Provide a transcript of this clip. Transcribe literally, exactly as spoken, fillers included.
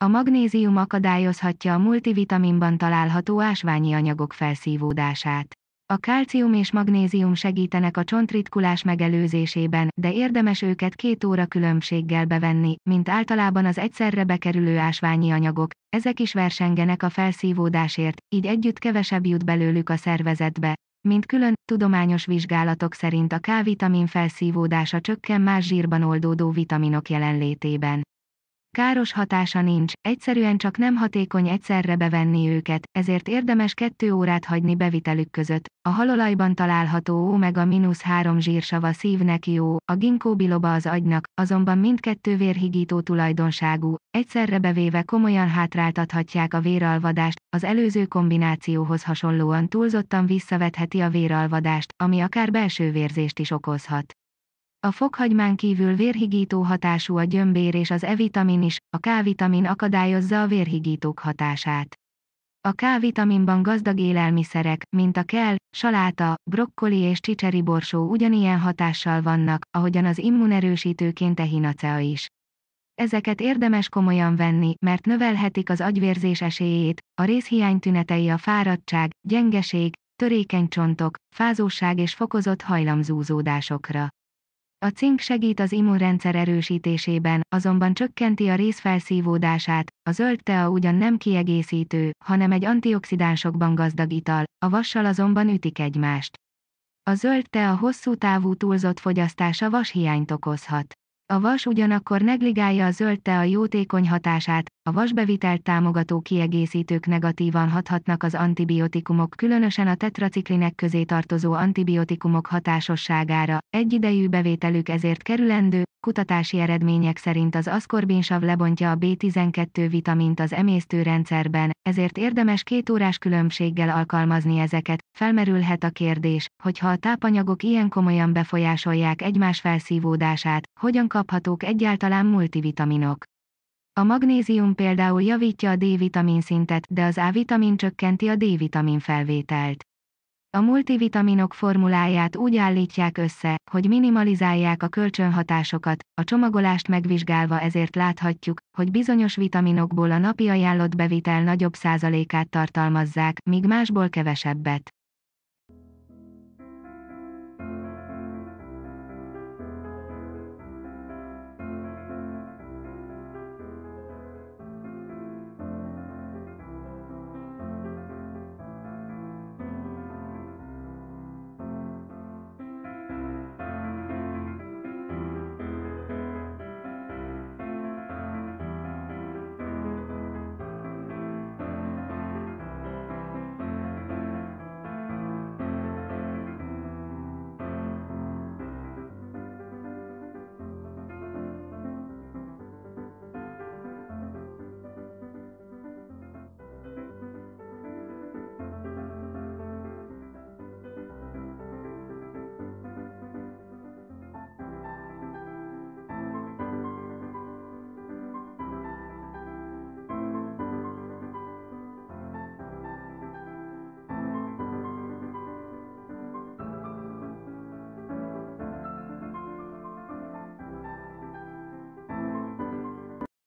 A magnézium akadályozhatja a multivitaminban található ásványi anyagok felszívódását. A kálcium és magnézium segítenek a csontritkulás megelőzésében, de érdemes őket két óra különbséggel bevenni, mint általában az egyszerre bekerülő ásványi anyagok, ezek is versengenek a felszívódásért, így együtt kevesebb jut belőlük a szervezetbe, mint külön. Tudományos vizsgálatok szerint a K-vitamin felszívódása csökken más zsírban oldódó vitaminok jelenlétében. Káros hatása nincs, egyszerűen csak nem hatékony egyszerre bevenni őket, ezért érdemes kettő órát hagyni bevitelük között. A halolajban található omega három zsírsava szívnek jó, a ginkgo biloba az agynak, azonban mindkettő vérhigító tulajdonságú, egyszerre bevéve komolyan hátráltathatják a véralvadást, az előző kombinációhoz hasonlóan túlzottan visszavetheti a véralvadást, ami akár belső vérzést is okozhat. A fokhagymán kívül vérhigító hatású a gyömbér és az E-vitamin is, a K-vitamin akadályozza a vérhigítók hatását. A K-vitaminban gazdag élelmiszerek, mint a kel, saláta, brokkoli és csicseriborsó ugyanilyen hatással vannak, ahogyan az immunerősítőként echinacea is. Ezeket érdemes komolyan venni, mert növelhetik az agyvérzés esélyét, a rézhiány tünetei a fáradtság, gyengeség, törékeny csontok, fázóság és fokozott hajlamzúzódásokra. A cink segít az immunrendszer erősítésében, azonban csökkenti a réz felszívódását, a zöld tea ugyan nem kiegészítő, hanem egy antioxidánsokban gazdag ital, a vassal azonban ütik egymást. A zöld tea hosszú távú túlzott fogyasztása vashiányt okozhat. A vas ugyanakkor negligálja a zöld tea jótékony hatását, a vasbevitelt támogató kiegészítők negatívan hathatnak az antibiotikumok, különösen a tetraciklinek közé tartozó antibiotikumok hatásosságára, egyidejű bevételük ezért kerülendő. Kutatási eredmények szerint az aszkorbinsav lebontja a bé tizenkettő vitamint az emésztőrendszerben, ezért érdemes két órás különbséggel alkalmazni ezeket. Felmerülhet a kérdés, hogy ha a tápanyagok ilyen komolyan befolyásolják egymás felszívódását, hogyan kaphatók egyáltalán multivitaminok. A magnézium például javítja a D-vitamin szintet, de az A-vitamin csökkenti a D-vitamin felvételt. A multivitaminok formuláját úgy állítják össze, hogy minimalizálják a kölcsönhatásokat, a csomagolást megvizsgálva ezért láthatjuk, hogy bizonyos vitaminokból a napi ajánlott bevitel nagyobb százalékát tartalmazzák, míg másból kevesebbet.